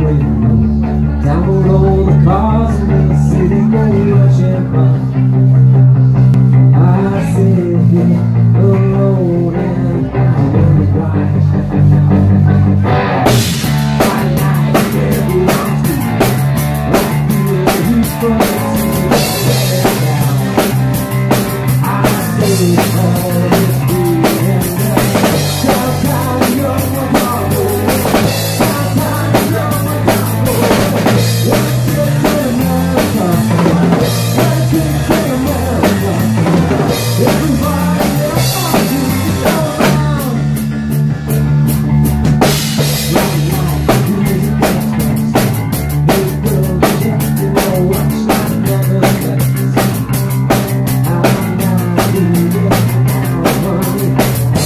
Download all the cars in the city, go rushing by. I sit here alone and I wonder why. My life never belongs to you. I feel who's from the city down. I stay all this free and sometimes you're my problem. Sometimes you're my problem. Let's get to America. Let's get to America. Everybody else on you go around. Right now, music express. They will check to know what's not never left. I'm not doing it now, honey.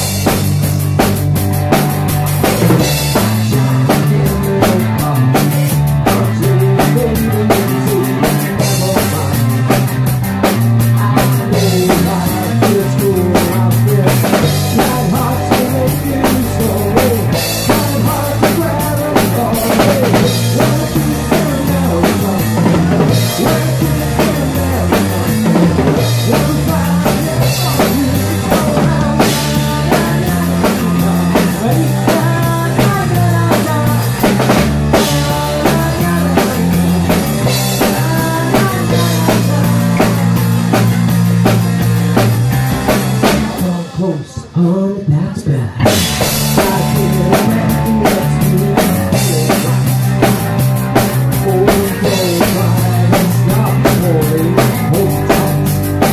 Close, honey, that's bad. I feel like let's do it. Hold close, right, and stop, boy. Hold tight.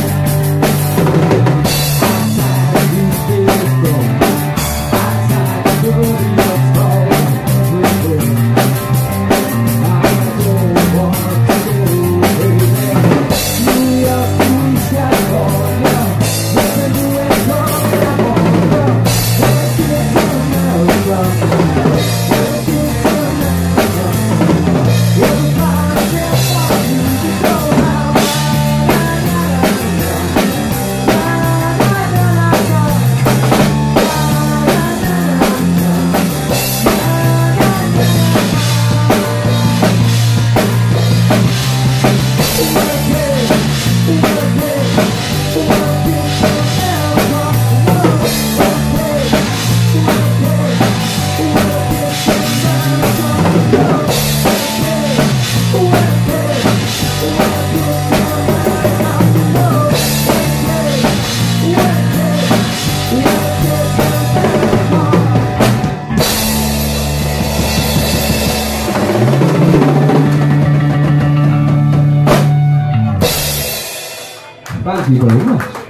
Outside, you feel go. Outside, the dirty of tall. I don't want to go, baby. New York, New California. Listen to it. Thank you very much.